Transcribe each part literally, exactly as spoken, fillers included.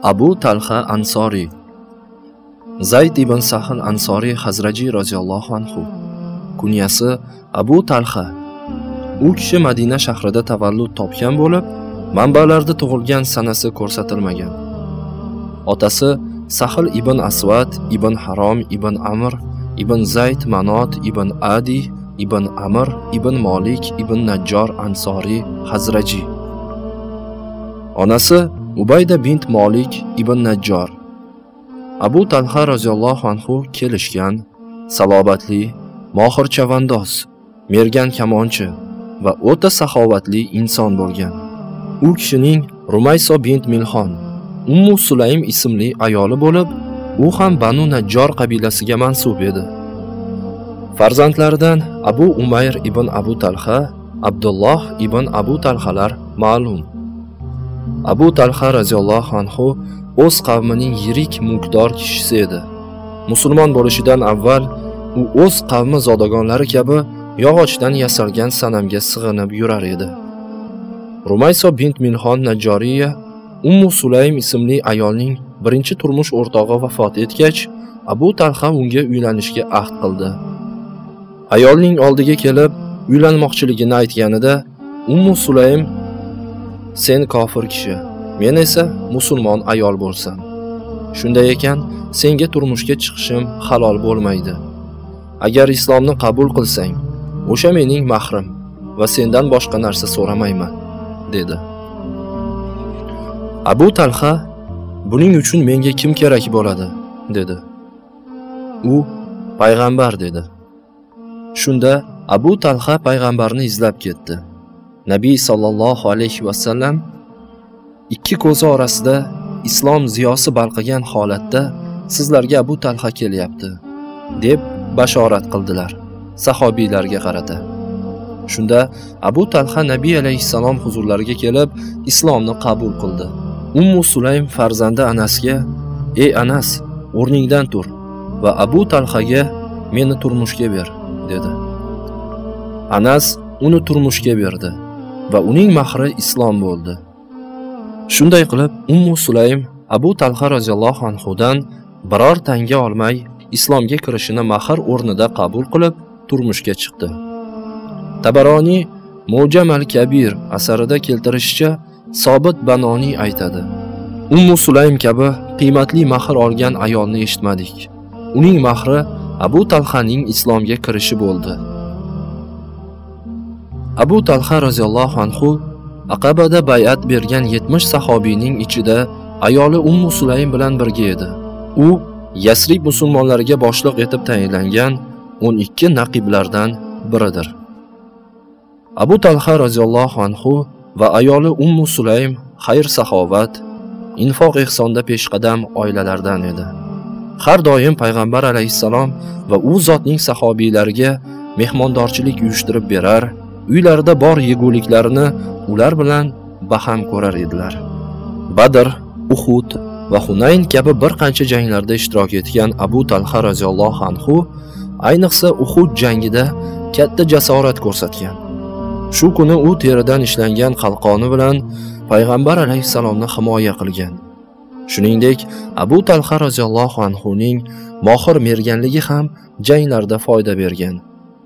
Abu Talha Ansori. Zayd ibn Sahl Ansori Hazraji roziyallohu anhu. Kunyasi Abu Talha. U kishi Madina shahrida tavallud topgan bo'lib, manbalarda tug'ilgan sanasi ko'rsatilmagan. Otasi Sahl ibn Aswad ibn Harom ibn Amr ibn Zayd Manot ibn Adi ibn Amr ibn Malik ibn Najjar Ansori Hazraji. Onasi Ubayda bint Malik ibn Najjar. Abu Talha roziyallohu anhu kelishgan, salobatli, mohir chavandoz, mergan kamonchi va o'ta saxovatli inson bo'lgan. U kishining Rumayso bint Milhon, Ummu Sulaym ismli ayoli bo'lib, u ham Banu Najjar qabilasiga mansub edi. Farzandlaridan Abu Umayr ibn Abu Talha, Abdulloh ibn Abu Talhalar ma'lum. Abu Talha roziyallohu anhu o'z qavmining yirik mulkdor kishisi edi. Musulmon bo'lishidan avval u o'z qavmi zodagonlari kabi yog'ochdan yasalgan sanamga sig'inib yurar edi. Rumayso bint Milhon Najjoriya Ummu Sulaym ismli ayolning birinchi turmush o'rtog'i vafot etgach, Abu Talha unga uylanishga ahd qildi. Ayolning oldiga kelib, uylanmoqchiligini aytganida, Ummu Sulaym "Sen kofir kishi, men esa musulmon ayol bo'lsam. Shunday ekan, senga turmushga chiqishim halol bo'lmaydi. Agar islomni qabul qilsang, o'sha mening mahrim va sendan boshqa narsa so'ramayman", dedi. Abu Talha, "Buning uchun menga kim kerak bo'ladi?" dedi. U payg'ambar dedi. Shunda Abu Talha payg'ambarni izlab ketdi. Nabiy sallallohu alayhi va sallam ikki ko'zi orasida islom ziyosi balqigan holatda sizlarga Abu Talha kelyapti, deb bashorat qildilar sahobiylarga qarata. Shunda Abu Talha Nabiy alayhissalom huzurlariga kelib islomni qabul qildi. Ummu Sulaym farzandi Anasga "Ey Anas, o'rningdan tur va Abu Talhaga meni turmushga ber", dedi. Anas uni turmushga berdi va uning mahri islom bo'ldi. Shunday qilib Ummu Sulaym Abu Talha roziyallohu anhu dan biror tanga olmay islomga kirishini mahr o'rnida qabul qilib turmushga chiqdi. Tabaroni Mujam al-Kabir asarida keltirishicha, Sobit Banoni aytadi: "Ummu Sulaym kabi qiymatli mahr olgan ayolni eshitmadik. Uning mahri Abu Talhaning islomga kirishi bo'ldi." Abu Talha roziyallohu anhu Aqabada bay'at bergan yetmish sahobiyning ichida ayoli Ummu Sulaym bilan birga edi. U Yasrib musulmonlariga boshliq etib tayinlangan o'n ikki naqiblardan biridir. Abu Talha roziyallohu anhu va ayoli Ummu Sulaym xayr saxovat, infoq ehsonda peshqadam oilalardan edi. Har doim payg'ambar alayhissalom va u zotning sahobiylariga mehmondorchilik uyushtirib berar, uylarida bor yeguliklarini ular bilan baham ko'rar edilar. Badr, Uhud va Hunayn kabi bir qancha janglarda ishtirok etgan Abu Talha roziyallohu anhu ayniqsa Uhud jangida katta jasorat ko'rsatgan. Shu kuni u teridan ishlangan qalqoni bilan payg'ambar alayhissalomni himoya qilgan. Shuningdek, Abu Talha roziyallohu anhu ning mohir merganligi ham janglarda foyda bergan.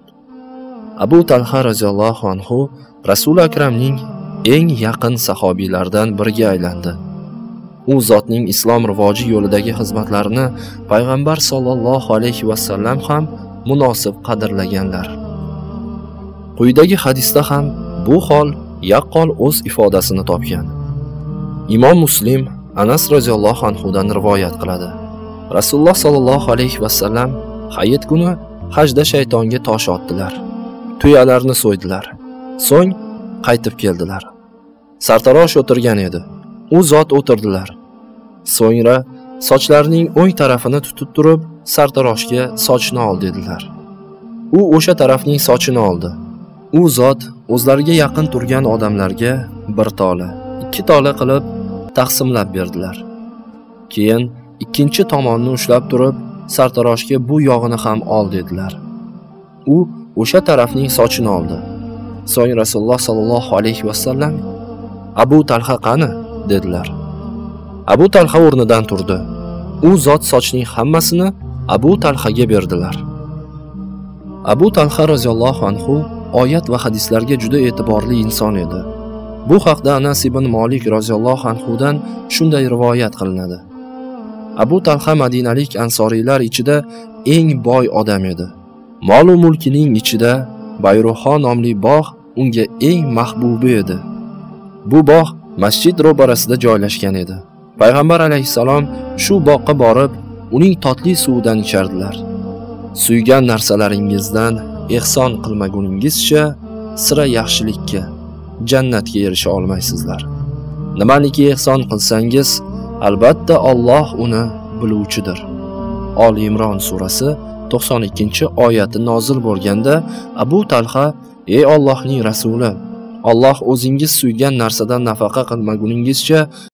Abu Talha roziyallohu anhu Rasul akramning eng yaqin sahobiylardan biriga aylandi. U zotning islom rivoji yo'lidagi xizmatlarini payg'ambar sollallohu alayhi va sallam ham munosib qadrlaganlar. Quyidagi hadisda ham bu hol yaqqol o'z ifodasini topgan. Imom Muslim Anas roziyallohu anhu dan rivoyat qiladi. Rasululloh sollallohu alayhi va sallam hayit kuni hajda shaytonga tosh otdilar. Tuyalarni so'ydilar. So'ng qaytib keldilar. Sartarosh o'tirgan edi. U zot o'tirdilar. So'ngra sochlarining o'ng tarafini tutib turib, sartaroshga sochni ol dedilar. U o'sha tarafning sochini oldi. U zot o'zlariga yaqin turgan odamlarga bir tola, ikki tola qilib taqsimlab berdilar. Keyin ikkinchi tomonni ushlab turib, sartaroshga bu yog'ini ham ol dedilar. U o'sha tarafning sochini oldi. So'ng Rasululloh sallallohu alayhi va sallam "Abu Talha qani?" dedilar. Abu Talha o'rnidan turdi. U zot sochning hammasini Abu Talhaga berdilar. Abu Talha roziyallohu anhu oyat va hadislarga juda e'tiborli inson edi. Bu haqda Anas ibn Malik roziyallohu anhu dan shunday rivoyat qilinadi. Abu Talha madinalik ansoriylar ichida eng boy odam edi. Mol va mulkining ichida Bayruho nomli bog' unga eng mahbubi edi. Bu bog' masjid ro'barasida joylashgan edi. Payg'ambar alayhisalom shu bog'ga borib, uning totli suvidan ichardilar. Suygan narsalaringizdan ehson qilmaguningizcha sira yaxshilikka, jannatga erisha olmaysizlar. Nimaniki ehson qilsangiz, albatta Alloh uni biluvchidir. Oli Imron surasi to'qson ikkinchi oyati nozil bo'lganda Abu Talha: "Ey Allohning rasuli, Alloh o'zingiz suygan narsadan nafaqa qilmaguningizcha